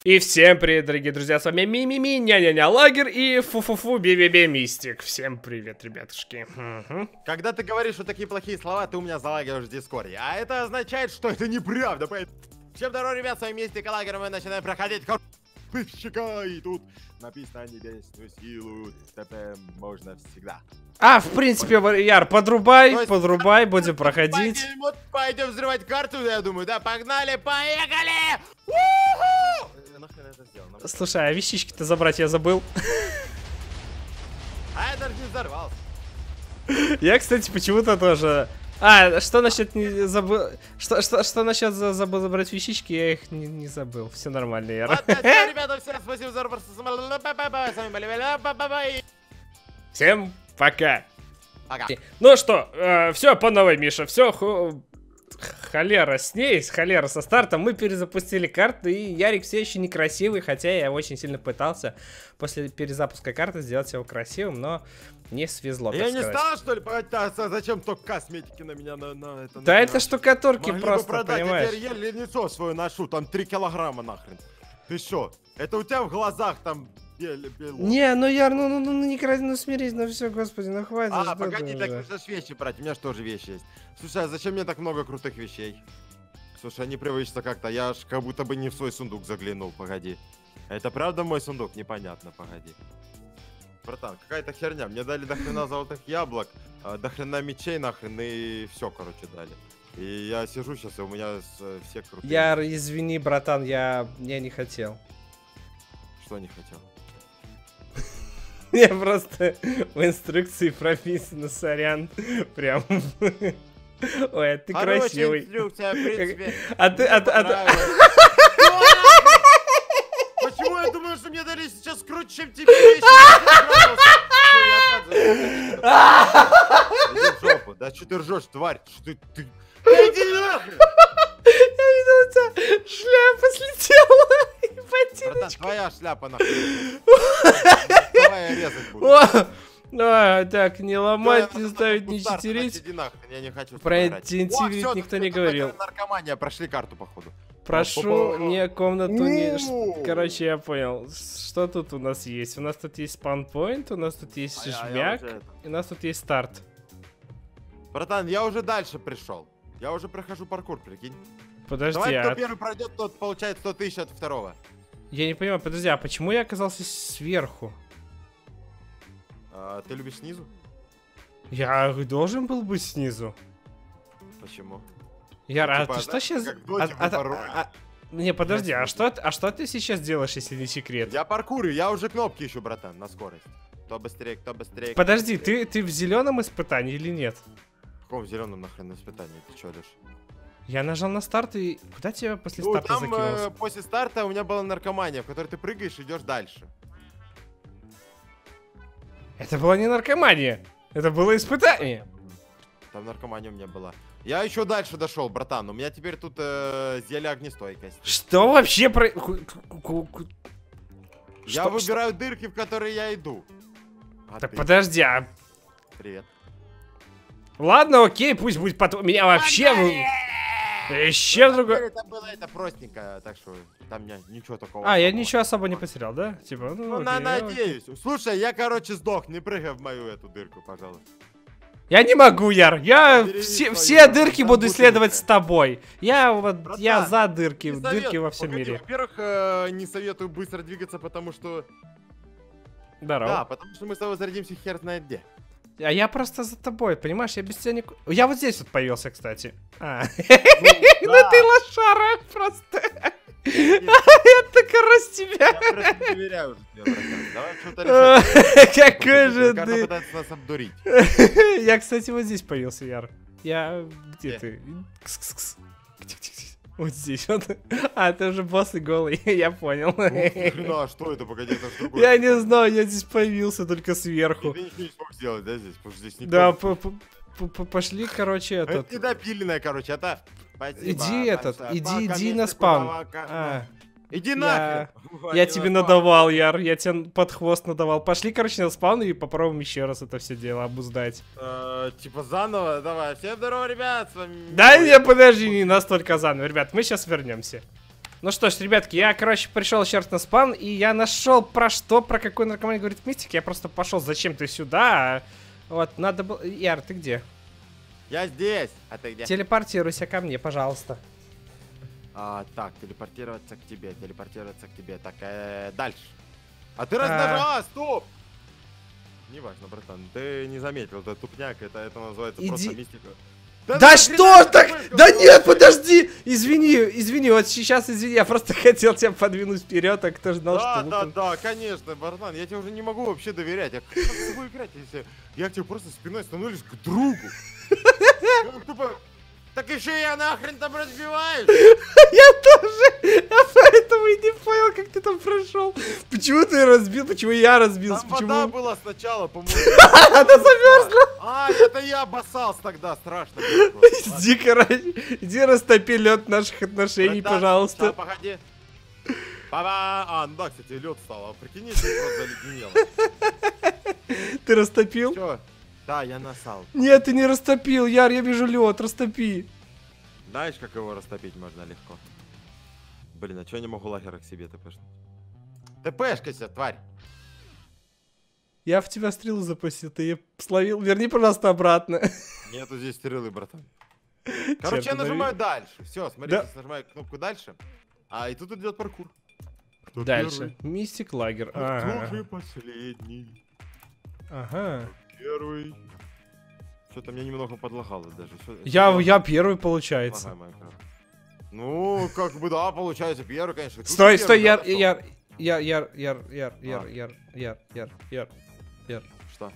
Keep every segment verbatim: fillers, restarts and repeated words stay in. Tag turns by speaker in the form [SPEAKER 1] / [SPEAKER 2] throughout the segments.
[SPEAKER 1] И всем привет, дорогие друзья, с вами Ми-Ми-Ми, ня-ня-ня Лагер и фу-фу-фу Би-Би-Би Мистик. Всем привет, ребятушки. Угу.
[SPEAKER 2] Когда ты говоришь вот такие плохие слова, ты у меня залагиваешь в Дискорде. А это означает, что это неправда. Всем здорово, ребят, с вами Мистик и Лагер, мы начинаем проходить подписчика. И тут написано небесную силу, ТП можно всегда.
[SPEAKER 1] А, в принципе, Яр, подрубай, есть, подрубай, будем проходить.
[SPEAKER 2] Вот пойдем взрывать карту, я думаю, да, погнали, поехали!
[SPEAKER 1] Слушай, а вещички-то забрать я забыл.
[SPEAKER 2] А я даже не взорвался.
[SPEAKER 1] Я, кстати, почему-то тоже... А, что насчет не забыл... Что, что, что насчет за, забыл забрать вещички, я их не, не забыл. Все нормально, Яр.
[SPEAKER 2] Ладно, все, ребята, всем спасибо за просмотр. С вами были...
[SPEAKER 1] Всем пока.
[SPEAKER 2] Пока.
[SPEAKER 1] Ну что, э, все по новой, Миша, все, ху... холера с ней, холера со стартом, мы перезапустили карту, и Ярик все еще некрасивый, хотя я очень сильно пытался после перезапуска карты сделать его красивым, но не свезло,
[SPEAKER 2] я не
[SPEAKER 1] сказать.
[SPEAKER 2] стал, что ли, пытаться, зачем только косметики на меня на, на это...
[SPEAKER 1] Да
[SPEAKER 2] на
[SPEAKER 1] это штукатурки
[SPEAKER 2] могли
[SPEAKER 1] просто,
[SPEAKER 2] бы продать,
[SPEAKER 1] понимаешь?
[SPEAKER 2] я теперь еле лицо свое ношу, там три килограмма нахрен. Ты что? Это у тебя в глазах там...
[SPEAKER 1] Не, ну Яр, ну, ну, ну не краси, ну смирись, ну все, господи, ну хватит.
[SPEAKER 2] А, погоди, так нужно ж вещи брать, у меня же тоже вещи есть. Слушай, а зачем мне так много крутых вещей? Слушай, они привычно как-то, я аж как будто бы не в свой сундук заглянул, погоди. Это правда мой сундук? Непонятно, погоди. Братан, какая-то херня, мне дали дохрена золотых яблок, дохрена мечей нахрен и все, короче, дали. И я сижу сейчас, и у меня все крутые.
[SPEAKER 1] Яр, извини, братан, я, я не хотел.
[SPEAKER 2] Что не хотел?
[SPEAKER 1] Я просто в инструкции прописано, сорян, прям. Ой, а ты красивый.
[SPEAKER 2] Инструкция, в принципе.
[SPEAKER 1] А ты, а ты, а ты...
[SPEAKER 2] Почему я думаю, что мне дали сейчас круче, чем тебе вещи? Иди в жопу, да что ты ржешь, тварь? Что ты... Иди нахрен!
[SPEAKER 1] Я видел, у тебя шляпа слетела.
[SPEAKER 2] Братан, твоя шляпа нахрен. Давай я резать буду.
[SPEAKER 1] А, так, не ломать, не ставить, не читерить.
[SPEAKER 2] Я не хочу.
[SPEAKER 1] Про интенсивить никто не говорил.
[SPEAKER 2] Наркомания, прошли карту, походу.
[SPEAKER 1] Прошу не комнату, не... Короче, я понял. Что тут у нас есть? У нас тут есть спаунпоинт, у нас тут есть жмяк, и у нас тут есть старт.
[SPEAKER 2] Братан, я уже дальше пришел. Я уже прохожу паркур, прикинь.
[SPEAKER 1] Подожди,
[SPEAKER 2] Давай,
[SPEAKER 1] а...
[SPEAKER 2] кто первый пройдет, тот получает сто тысяч от второго.
[SPEAKER 1] Я не понимаю, подожди, а почему я оказался сверху?
[SPEAKER 2] А, ты любишь снизу?
[SPEAKER 1] Я должен был быть снизу.
[SPEAKER 2] Почему?
[SPEAKER 1] Яр, а
[SPEAKER 2] типа,
[SPEAKER 1] ты
[SPEAKER 2] да,
[SPEAKER 1] что сейчас...
[SPEAKER 2] А,
[SPEAKER 1] а, а, а, не, подожди, а что, а что ты сейчас делаешь, если не секрет?
[SPEAKER 2] Я паркурю, я уже кнопки ищу, братан, на скорость. Кто быстрее, кто быстрее.
[SPEAKER 1] Подожди,
[SPEAKER 2] кто быстрее.
[SPEAKER 1] ты, ты в зеленом испытании или нет?
[SPEAKER 2] В каком зеленом нахрен испытании? Ты что, Леш?
[SPEAKER 1] Я нажал на старт и... Куда тебя после
[SPEAKER 2] Ну,
[SPEAKER 1] старта
[SPEAKER 2] там,
[SPEAKER 1] закинулось?
[SPEAKER 2] э, после старта у меня была наркомания, в которой ты прыгаешь и идешь дальше.
[SPEAKER 1] Это была не наркомания. Это было испытание.
[SPEAKER 2] Там наркомания у меня была. Я еще дальше дошел, братан. У меня теперь тут э, зелье огнестойкости.
[SPEAKER 1] Что вообще про...
[SPEAKER 2] Я
[SPEAKER 1] что,
[SPEAKER 2] выбираю что? Дырки, в которые я иду. А
[SPEAKER 1] так
[SPEAKER 2] ты?
[SPEAKER 1] подожди, а...
[SPEAKER 2] Привет.
[SPEAKER 1] Ладно, окей, пусть будет потом. Меня вообще... Еще другое.
[SPEAKER 2] Это было это простенько, так что там меня ничего такого.
[SPEAKER 1] А, я ничего особо не потерял, да? Типа, ну,
[SPEAKER 2] ну
[SPEAKER 1] окей,
[SPEAKER 2] на,
[SPEAKER 1] окей.
[SPEAKER 2] надеюсь. Слушай, я, короче, сдох. Не прыгай в мою эту дырку, пожалуйста.
[SPEAKER 1] Я не могу, Яр. Я
[SPEAKER 2] Бери
[SPEAKER 1] все,
[SPEAKER 2] свою,
[SPEAKER 1] все дырки
[SPEAKER 2] там
[SPEAKER 1] буду
[SPEAKER 2] будет
[SPEAKER 1] исследовать
[SPEAKER 2] дырка.
[SPEAKER 1] с тобой. Я вот,
[SPEAKER 2] Братан,
[SPEAKER 1] я за дырки,
[SPEAKER 2] не
[SPEAKER 1] дырки
[SPEAKER 2] советую.
[SPEAKER 1] во всем
[SPEAKER 2] Погоди,
[SPEAKER 1] мире.
[SPEAKER 2] Во-первых, э, не советую быстро двигаться, потому что...
[SPEAKER 1] Здорово.
[SPEAKER 2] Да, потому что мы с тобой зарядимся хер знает где.
[SPEAKER 1] А я просто за тобой, понимаешь? Я без тебя не... Я вот здесь вот появился, кстати. А. Ну ты лошара просто. Я так раз тебя.
[SPEAKER 2] Я просто не доверяю уже тебе, братан. Давай что-то решать.
[SPEAKER 1] Какой же
[SPEAKER 2] Карта
[SPEAKER 1] ты...
[SPEAKER 2] пытается нас обдурить.
[SPEAKER 1] Я, кстати, вот здесь появился, Яр. Я... Где
[SPEAKER 2] Где?
[SPEAKER 1] ты? Кс-кс-кс. Вот здесь вот. А, ты уже босс и голый, я понял.
[SPEAKER 2] Ну, а что это? Погоди, это другое.
[SPEAKER 1] Я не знаю, я здесь появился только сверху.
[SPEAKER 2] Ты ничего не смог сделать, да, здесь? Потому что здесь никто...
[SPEAKER 1] Да, по- по- по- пошли, короче,
[SPEAKER 2] Это
[SPEAKER 1] этот...
[SPEAKER 2] недопиленное, короче, это...
[SPEAKER 1] Иди этот, иди, иди на спам. А,
[SPEAKER 2] Иди
[SPEAKER 1] я-
[SPEAKER 2] нахрен!
[SPEAKER 1] Я тебе надавал, Яр, я тебе под хвост надавал. Пошли, короче, на спаун и попробуем еще раз это все дело обуздать.
[SPEAKER 2] Э, Типа заново, давай. Всем здорово, ребят, с вами...
[SPEAKER 1] Да не, подожди, не настолько заново. Ребят, мы сейчас вернемся. Ну что ж, ребятки, я, короче, пришел еще раз на спан, и я нашел про что, про какой наркоман говорит Мистик. Я просто пошел зачем-то сюда. Вот, надо было... Яр, ты где?
[SPEAKER 2] Я здесь, а ты где?
[SPEAKER 1] Телепортируйся ко мне, пожалуйста.
[SPEAKER 2] А, так, телепортироваться к тебе, телепортироваться к тебе. Так, э, дальше. А ты размножал, а, стоп! Неважно, братан, ты не заметил, это тупняк, это, это называется
[SPEAKER 1] Иди...
[SPEAKER 2] просто мистика.
[SPEAKER 1] Да, да что ж так? Да нет, подожди! Извини, извини, вот сейчас извини, я просто хотел тебя подвинуть вперед, а кто знал,
[SPEAKER 2] да,
[SPEAKER 1] что...
[SPEAKER 2] Да, да, да, конечно, братан, я тебе уже не могу вообще доверять. Я как с тобой играть, если я к тебе просто спиной становлюсь к другу? Тупо... Так еще я нахрен там разбиваюсь!
[SPEAKER 1] Я тоже! Я поэтому и не понял, как ты там прошел. Почему ты разбил? Почему я разбился?
[SPEAKER 2] Там
[SPEAKER 1] Почему?
[SPEAKER 2] вода была сначала, по-моему.
[SPEAKER 1] Она замерзла!
[SPEAKER 2] А, это я обоссался тогда, страшно.
[SPEAKER 1] Иди, короче, иди растопи лед наших отношений, пожалуйста.
[SPEAKER 2] Погоди. Ба-ба! А, ну да, кстати, лед стал. А прикинь, если просто заледенело.
[SPEAKER 1] Ты растопил?
[SPEAKER 2] Чё? Да, я насал.
[SPEAKER 1] Нет, ты не растопил, Яр, я вижу лед, растопи.
[SPEAKER 2] Знаешь, как его растопить можно легко? Блин, а чё я не могу лагера к себе тпшнуть? ТПшкайся, тварь!
[SPEAKER 1] Я в тебя стрелу запустил, ты ее словил. Верни, пожалуйста, обратно.
[SPEAKER 2] Нету здесь стрелы, братан. Короче, я нажимаю дальше. Все, смотрите, да. Нажимаю кнопку дальше. А, и тут идет паркур.
[SPEAKER 1] Кто дальше? Мистик лагер.
[SPEAKER 2] Ага. Кто же последний?
[SPEAKER 1] Ага.
[SPEAKER 2] Первый. Что-то мне немного подлагало даже.
[SPEAKER 1] Я, я первый, получается.
[SPEAKER 2] Ну, как бы да, получается первый, конечно.
[SPEAKER 1] Стой, стой, Яр, Яр, Яр, Яр, Яр, Яр, Яр, Яр, Яр, Яр, Яр, Яр.
[SPEAKER 2] Что?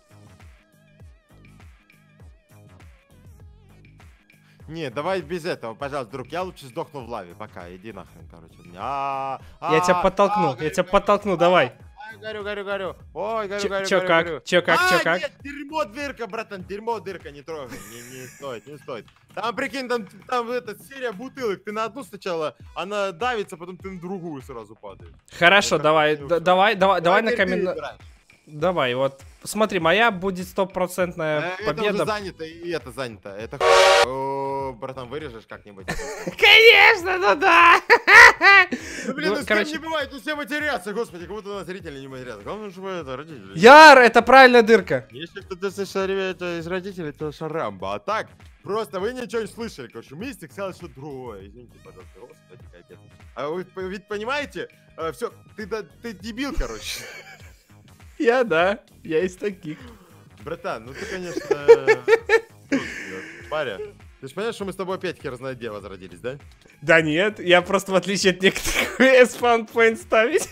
[SPEAKER 2] Не, давай без этого, пожалуйста, друг. Я лучше сдохну в лаве. Пока, иди нахрен, короче.
[SPEAKER 1] Я тебя подтолкну, я тебя подтолкну, давай.
[SPEAKER 2] Горю, горю, горю. Ой, горю, горю,
[SPEAKER 1] Чё как?
[SPEAKER 2] горю.
[SPEAKER 1] Чё как? Чё как?
[SPEAKER 2] Нет, дерьмо дырка, братан, дерьмо дырка, не трогай. Не, не стоит, не стоит. Там, прикинь, там, там эта серия бутылок. Ты на одну сначала, она давится, потом ты на другую сразу падаешь.
[SPEAKER 1] Хорошо, вот давай, давай, давай, давай на камень. Давай, вот. Смотри, моя будет стопроцентная
[SPEAKER 2] э,
[SPEAKER 1] победа.
[SPEAKER 2] Это уже занято, и это занято. Это О, братан, вырежешь как-нибудь?
[SPEAKER 1] Конечно, ну да!
[SPEAKER 2] Ну, блин, ну с кем не бывает, ну все матерятся, господи, как будто у нас зрители не матерятся. Главное, чтобы это родители.
[SPEAKER 1] Яр, это правильная дырка.
[SPEAKER 2] Если кто-то из родителей, то шарамба. А так, просто вы ничего не слышали. Короче, Мистик сказал, что другое. Извините, пожалуйста, господи, капец. А вы ведь понимаете, все, ты, ты дебил, короче.
[SPEAKER 1] Я, да, я из таких.
[SPEAKER 2] Братан, ну ты, конечно, паря. Ты же понимаешь, что мы с тобой опять хер знает где возродились, да?
[SPEAKER 1] Да нет, я просто в отличие от некоторых спаунпоинт ставить.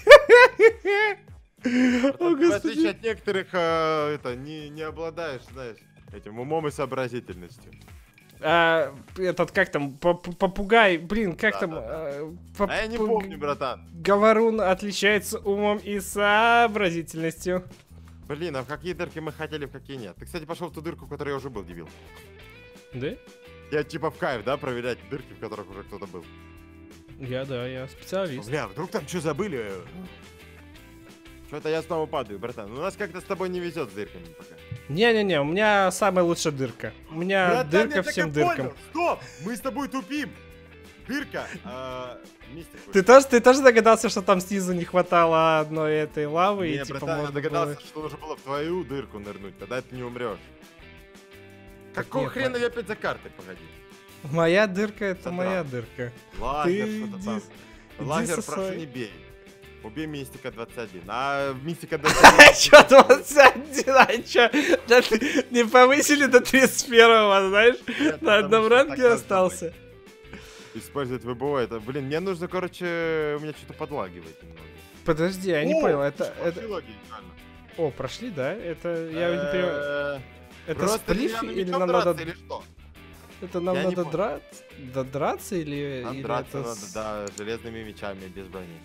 [SPEAKER 2] В отличие от некоторых, это, не обладаешь, знаешь, этим умом и сообразительностью.
[SPEAKER 1] А, этот, как там, попугай, блин, как
[SPEAKER 2] да,
[SPEAKER 1] там?
[SPEAKER 2] Да, да.
[SPEAKER 1] Поп...
[SPEAKER 2] А я не помню, братан.
[SPEAKER 1] Говорун отличается умом и сообразительностью.
[SPEAKER 2] Блин, а в какие дырки мы хотели, в какие нет? Ты, кстати, пошел в ту дырку, в которой я уже был, дебил.
[SPEAKER 1] Да?
[SPEAKER 2] Я типа в кайф, да, проверять дырки, в которых уже кто-то был.
[SPEAKER 1] Я, да, я специалист.
[SPEAKER 2] Бля, вдруг там что забыли? Что-то я снова падаю, братан. У нас как-то с тобой не везет с дырками пока.
[SPEAKER 1] Не-не-не, у меня самая лучшая дырка. У меня братан, дырка всем дыркам.
[SPEAKER 2] Стоп! Мы с тобой тупим! Дырка! А,
[SPEAKER 1] ты, тоже, ты тоже догадался, что там снизу не хватало одной этой лавы?
[SPEAKER 2] Не,
[SPEAKER 1] и, типа,
[SPEAKER 2] братан, я догадался,
[SPEAKER 1] было...
[SPEAKER 2] что нужно было в твою дырку нырнуть, тогда ты не умрешь. Какого хрена я опять за картой, погоди?
[SPEAKER 1] Моя дырка, это моя дырка.
[SPEAKER 2] Лагер, что-то там. Лагер, прошу, не бей. Убей Мистика двадцать один. А Мистика двадцать один...
[SPEAKER 1] Чё двадцать один? А чё? Не повысили до тридцать первого, знаешь? На одном ранге остался.
[SPEAKER 2] Использовать ВБО, это, блин, мне нужно, короче, у меня что-то подлагивает немного.
[SPEAKER 1] Подожди, я не понял, это... О, прошли, да? Это, я не понимаю... Это сплиф или нам надо... Это нам надо драться? Да драться или...
[SPEAKER 2] Нам драться надо, да, железными мечами, без брони.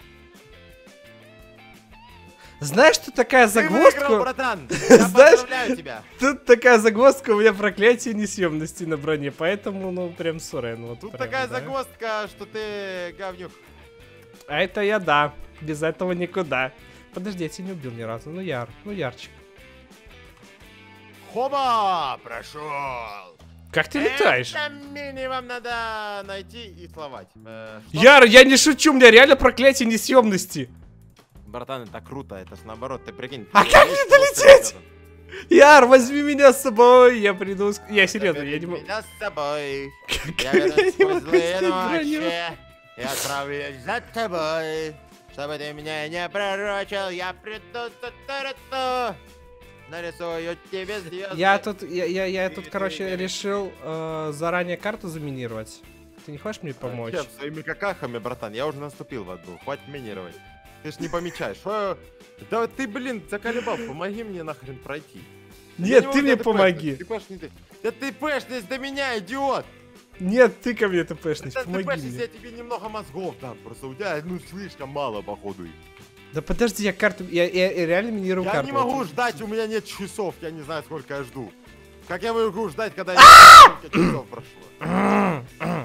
[SPEAKER 1] Знаешь, тут такая загвоздка...
[SPEAKER 2] Ты выиграл, братан! Я поздравляю тебя!
[SPEAKER 1] Тут такая загвоздка, у меня проклятие несъемности на броне, поэтому, ну, прям сурен. Вот
[SPEAKER 2] тут
[SPEAKER 1] прям,
[SPEAKER 2] такая
[SPEAKER 1] да?
[SPEAKER 2] загвоздка, что ты говнюк.
[SPEAKER 1] А это я, да. Без этого никуда. Подожди, я тебя не убил ни разу. Ну, Яр, ну, Ярчик.
[SPEAKER 2] Хоба! Прошел!
[SPEAKER 1] Как ты летаешь?
[SPEAKER 2] Это минимум надо найти и словать. Э,
[SPEAKER 1] Яр, я не шучу, у меня реально проклятие несъемности.
[SPEAKER 2] Братан, это круто, это ж наоборот, ты прикинь.
[SPEAKER 1] А как мне долететь? Яр, возьми меня с собой, я приду... Я серьезно, я не могу...
[SPEAKER 2] Меня с собой.
[SPEAKER 1] Как
[SPEAKER 2] Я вернусь
[SPEAKER 1] я не
[SPEAKER 2] сквозь
[SPEAKER 1] могу
[SPEAKER 2] злые
[SPEAKER 1] снять броню?
[SPEAKER 2] ночи. Я отправлюсь за тобой. Чтобы ты меня не пророчил, я приду, ту-ту-ру-ту. Нарисую тебе звезды.
[SPEAKER 1] Я тут, я, я, я тут, короче, решил э, заранее карту заминировать. Ты не хочешь мне помочь?
[SPEAKER 2] Чем, своими какахами, братан, я уже наступил в одну, хватит минировать. Ты ж не помечаешь. О, да ты, блин, заколебал, помоги мне нахрен пройти. Я
[SPEAKER 1] Нет,
[SPEAKER 2] не
[SPEAKER 1] ты
[SPEAKER 2] могу
[SPEAKER 1] мне
[SPEAKER 2] тебя
[SPEAKER 1] помоги.
[SPEAKER 2] ты пэшный, ты. Да ты пэшный до меня, идиот!
[SPEAKER 1] Нет, ты ко мне ТПшность,
[SPEAKER 2] Да ты
[SPEAKER 1] помоги
[SPEAKER 2] пэшный,
[SPEAKER 1] мне.
[SPEAKER 2] я тебе немного мозгов дам, просто у тебя, ну, слишком мало, походу. их.
[SPEAKER 1] Да подожди, я карту, я, я, я реально минирую
[SPEAKER 2] Я
[SPEAKER 1] карту.
[SPEAKER 2] не могу ждать, у меня нет часов, я не знаю, сколько я жду. Как я могу ждать, когда я сколько часов прошло?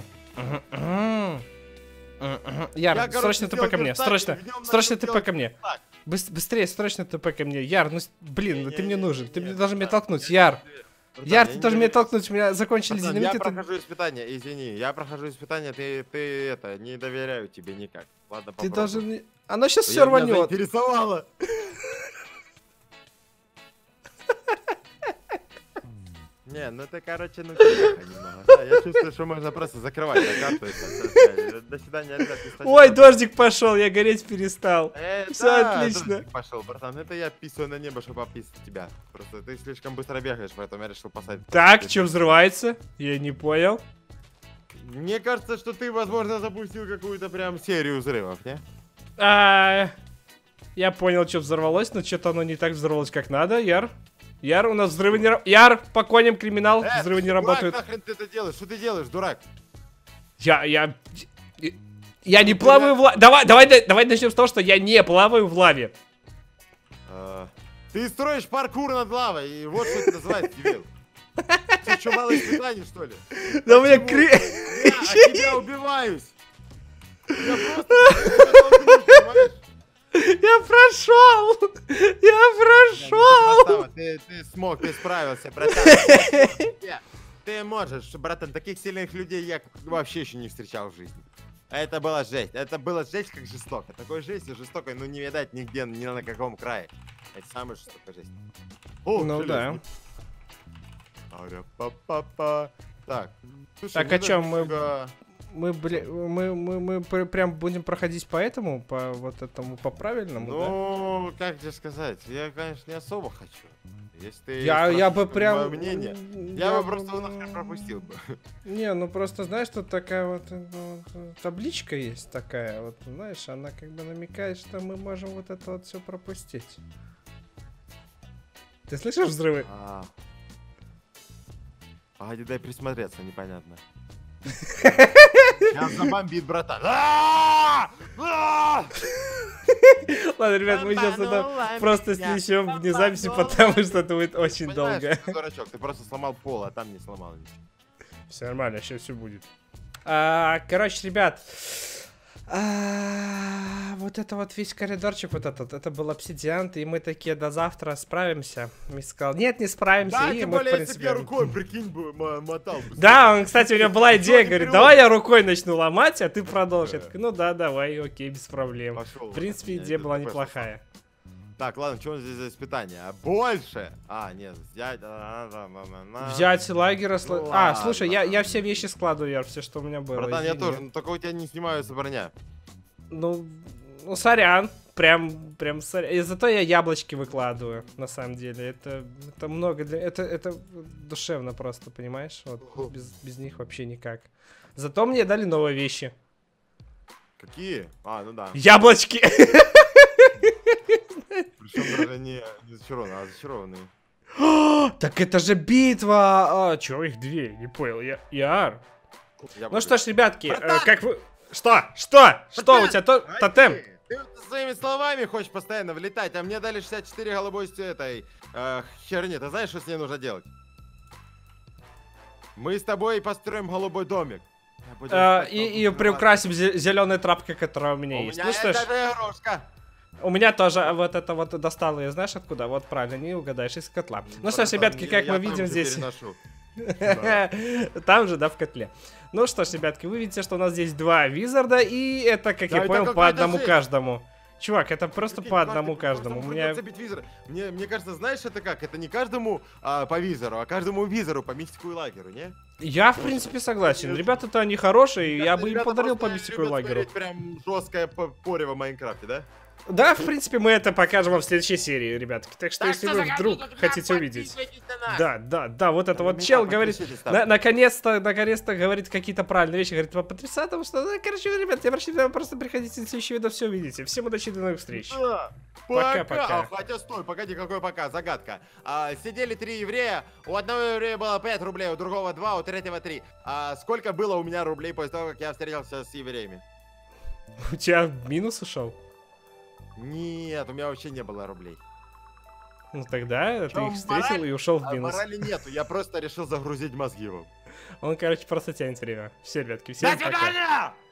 [SPEAKER 1] Яр,
[SPEAKER 2] Я, короче,
[SPEAKER 1] срочно ТП ко
[SPEAKER 2] сделал
[SPEAKER 1] мне,
[SPEAKER 2] верстак,
[SPEAKER 1] срочно,
[SPEAKER 2] и в нем
[SPEAKER 1] срочно
[SPEAKER 2] начал
[SPEAKER 1] ТП
[SPEAKER 2] делать
[SPEAKER 1] ко мне.
[SPEAKER 2] верстак.
[SPEAKER 1] Быс- Быстрее, срочно ТП ко мне. Яр, ну, с- блин, ну ты мне
[SPEAKER 2] Не-не-не,
[SPEAKER 1] нужен, ты
[SPEAKER 2] нет,
[SPEAKER 1] мне должен меня
[SPEAKER 2] братан,
[SPEAKER 1] толкнуть,
[SPEAKER 2] я-
[SPEAKER 1] Яр.
[SPEAKER 2] Братан,
[SPEAKER 1] Яр,
[SPEAKER 2] я
[SPEAKER 1] ты
[SPEAKER 2] не
[SPEAKER 1] должен меня
[SPEAKER 2] доверяю.
[SPEAKER 1] толкнуть, у меня закончились
[SPEAKER 2] Братан, я
[SPEAKER 1] динамиты. ты-
[SPEAKER 2] прохожу испытания, извини, я прохожу испытания, ты, ты это, не доверяю тебе никак. Ладно,
[SPEAKER 1] Ты
[SPEAKER 2] попробуй.
[SPEAKER 1] должен... Оно сейчас
[SPEAKER 2] Я-
[SPEAKER 1] все
[SPEAKER 2] меня
[SPEAKER 1] рванет.
[SPEAKER 2] заинтересовало. Не, ну это, короче, ну тихо немного. Да, я чувствую, что можно просто закрывать эту карту. и всё, всё, До свидания, ребят. не ставьте
[SPEAKER 1] Ой,
[SPEAKER 2] лайк.
[SPEAKER 1] дождик пошел, я гореть перестал.
[SPEAKER 2] Э,
[SPEAKER 1] Всё
[SPEAKER 2] да,
[SPEAKER 1] отлично.
[SPEAKER 2] дождик пошел, братан. Это я писаю на небо, чтобы описать тебя. Просто ты слишком быстро бегаешь, поэтому я решил посадить.
[SPEAKER 1] Так, что взрывается? Я не понял.
[SPEAKER 2] Мне кажется, что ты, возможно, запустил какую-то прям серию взрывов, не?
[SPEAKER 1] А, я понял, что взорвалось, но что-то оно не так взорвалось, как надо. Яр, Яр, у нас взрывы не работают. Яр, по коням криминал,
[SPEAKER 2] Э,
[SPEAKER 1] взрывы не
[SPEAKER 2] дурак,
[SPEAKER 1] работают.
[SPEAKER 2] нахрен ты это делаешь? Что ты делаешь, дурак?
[SPEAKER 1] Я, я, я не плаваю в лаве. Давай, давай, давай начнем с того, что я не плаваю в лаве.
[SPEAKER 2] А, Ты строишь паркур над лавой, и вот что это называется, дебил. Ты что, мало испытаний, что ли?
[SPEAKER 1] Да у меня
[SPEAKER 2] Почему?
[SPEAKER 1] кри...
[SPEAKER 2] Я от тебя убиваюсь. Я просто... понимаешь?
[SPEAKER 1] Я прошел! Я прошел!
[SPEAKER 2] Красава, Ты, ты смог, ты справился, братан. Ты- Ты можешь, братан, таких сильных людей я вообще еще не встречал в жизни. Это была жесть, это было жесть как жестоко. Такой жести жестокой, ну не видать нигде, ни на каком крае. Это самая жестокая жесть. О,
[SPEAKER 1] Ну да.
[SPEAKER 2] Аря-па-па-па. Так, слушай,
[SPEAKER 1] Так,
[SPEAKER 2] мне
[SPEAKER 1] о чем
[SPEAKER 2] даже
[SPEAKER 1] мы-
[SPEAKER 2] немного-
[SPEAKER 1] Мы, бля, мы, мы, мы пр- прям будем проходить по этому, по вот этому, по правильному, да?
[SPEAKER 2] Ну, как тебе сказать, я, конечно, не особо хочу. Если ты
[SPEAKER 1] Я, я бы
[SPEAKER 2] спрашиваешь
[SPEAKER 1] прям...
[SPEAKER 2] моё мнение, я бы просто его нахрен пропустил бы.
[SPEAKER 1] Не, ну просто, знаешь, тут такая вот, э, ну, вот, э, табличка есть такая, вот, знаешь, она как бы намекает, что мы можем вот это вот все пропустить. Ты слышишь взрывы?
[SPEAKER 2] А. Погоди, дай присмотреться, непонятно. Сейчас забомбит, братан. А! А!
[SPEAKER 1] Ладно, ребят, мы сейчас это
[SPEAKER 2] Бомбанула
[SPEAKER 1] просто
[SPEAKER 2] меня,
[SPEAKER 1] снесем вне записи,
[SPEAKER 2] бомбанула.
[SPEAKER 1] потому что это будет очень
[SPEAKER 2] Понимаешь,
[SPEAKER 1] долго.
[SPEAKER 2] ты дурачок, ты просто сломал пол, а там не сломал ничего.
[SPEAKER 1] Все нормально, сейчас все будет. А, короче, ребят, а, вот это вот весь коридорчик, вот этот, это был обсидиан, и мы такие до завтра справимся. Ми сказал, нет, не справимся,
[SPEAKER 2] Да,
[SPEAKER 1] и
[SPEAKER 2] тем
[SPEAKER 1] мы, в
[SPEAKER 2] более, если бы я
[SPEAKER 1] принципе...
[SPEAKER 2] рукой, прикинь, бы мо- мотал. бы.
[SPEAKER 1] Да, он, кстати, у него была идея,
[SPEAKER 2] не
[SPEAKER 1] говорит,
[SPEAKER 2] перевод.
[SPEAKER 1] давай я рукой начну ломать, а ты продолжишь. Я такой, ну да, давай, окей, без проблем.
[SPEAKER 2] Пошел.
[SPEAKER 1] В принципе,
[SPEAKER 2] Меня
[SPEAKER 1] идея
[SPEAKER 2] это
[SPEAKER 1] была
[SPEAKER 2] ТП
[SPEAKER 1] неплохая.
[SPEAKER 2] Так, ладно, что здесь за испытание? А больше? А, нет, взять...
[SPEAKER 1] Взять лагерь, осла-
[SPEAKER 2] Ну
[SPEAKER 1] А, слушай, я,
[SPEAKER 2] ладно.
[SPEAKER 1] я все вещи складываю, Яр, все, что у меня было.
[SPEAKER 2] Братан, я
[SPEAKER 1] извини.
[SPEAKER 2] тоже, но только у тебя не снимаются броня.
[SPEAKER 1] Ну, ну, сорян. Прям, прям сорян. И зато я яблочки выкладываю, на самом деле. Это, это много для... Это, это душевно просто, понимаешь? Вот, без, без них вообще никак. Зато мне дали новые вещи.
[SPEAKER 2] Какие? А, ну да.
[SPEAKER 1] Яблочки!
[SPEAKER 2] Причем даже не, не зачарованные, а зачарованные.
[SPEAKER 1] Так это же битва! А, чё, их две? Не понял. Я, Яр.
[SPEAKER 2] Я
[SPEAKER 1] Ну что ж, ребятки, э,
[SPEAKER 2] Братан!
[SPEAKER 1] как вы... Что? Что? Что у тебя то...
[SPEAKER 2] Ай,
[SPEAKER 1] тотем?
[SPEAKER 2] Ты, ты вот своими словами хочешь постоянно влетать, а мне дали шестьдесят четыре голубой с этой э, херни. Ты знаешь, что с ней нужно делать? Мы с тобой построим голубой домик. Будем
[SPEAKER 1] Э,
[SPEAKER 2] спать,
[SPEAKER 1] и,
[SPEAKER 2] но
[SPEAKER 1] и
[SPEAKER 2] будем
[SPEAKER 1] приукрасим зеленой тряпкой, которая у меня
[SPEAKER 2] У
[SPEAKER 1] есть.
[SPEAKER 2] меня
[SPEAKER 1] Ну что ж,
[SPEAKER 2] это же игрушка.
[SPEAKER 1] у меня тоже вот это вот достало, я знаешь откуда? Вот правильно, не угадаешь, из котла. Ну что ж,
[SPEAKER 2] Братан,
[SPEAKER 1] ребятки,
[SPEAKER 2] я-
[SPEAKER 1] как
[SPEAKER 2] я
[SPEAKER 1] мы
[SPEAKER 2] там
[SPEAKER 1] видим
[SPEAKER 2] же
[SPEAKER 1] здесь...
[SPEAKER 2] переношу.
[SPEAKER 1] Там же, да, в котле. Ну что ж, ребятки, вы видите, что у нас здесь два визарда, и это, как
[SPEAKER 2] Да,
[SPEAKER 1] я
[SPEAKER 2] это
[SPEAKER 1] понял, по
[SPEAKER 2] какая-то
[SPEAKER 1] одному
[SPEAKER 2] жесть.
[SPEAKER 1] каждому. Чувак, это просто
[SPEAKER 2] Прикинь,
[SPEAKER 1] по
[SPEAKER 2] каждый-
[SPEAKER 1] одному
[SPEAKER 2] просто
[SPEAKER 1] каждому. У
[SPEAKER 2] можно
[SPEAKER 1] меня...
[SPEAKER 2] забить визор. Мне, мне кажется, знаешь, это как? Это не каждому а, по визору, а каждому визору по мистику и лагеру, не?
[SPEAKER 1] Я, в принципе, согласен. Ребята-то они хорошие, я бы им
[SPEAKER 2] Ребята
[SPEAKER 1] подарил по
[SPEAKER 2] просто
[SPEAKER 1] мистику и
[SPEAKER 2] любят
[SPEAKER 1] лагеру.
[SPEAKER 2] смотреть прям жесткое по- порево в Майнкрафте, да?
[SPEAKER 1] Да, в принципе, мы это покажем вам в следующей серии, ребятки. Так что, если вы вдруг хотите увидеть... Да, да, да, вот это
[SPEAKER 2] На
[SPEAKER 1] вот
[SPEAKER 2] меня
[SPEAKER 1] чел говорит,
[SPEAKER 2] подпишитесь там.
[SPEAKER 1] на- наконец-то, наконец-то говорит какие-то правильные вещи, говорит, вам потрясает, потому что, ну, короче, ребят, я прошу, вы просто приходите в следующее видео, все увидите. Всем удачи, до новых встреч.
[SPEAKER 2] Да.
[SPEAKER 1] Пока-пока.
[SPEAKER 2] А, хотя стой, погоди, какой пока, загадка. А, сидели три еврея, у одного еврея было пять рублей, у другого два, у третьего три. А сколько было у меня рублей после того, как я встретился с евреями?
[SPEAKER 1] У тебя минус ушел?
[SPEAKER 2] Нет, у меня вообще не было рублей.
[SPEAKER 1] Ну тогда ты
[SPEAKER 2] Чё,
[SPEAKER 1] их встретил
[SPEAKER 2] мораль?
[SPEAKER 1] и ушел в
[SPEAKER 2] А
[SPEAKER 1] минус.
[SPEAKER 2] морали нету, я просто решил загрузить мозги вам.
[SPEAKER 1] Он, короче, просто тянет время. Все, ребятки,
[SPEAKER 2] До
[SPEAKER 1] всем пока.
[SPEAKER 2] свидания!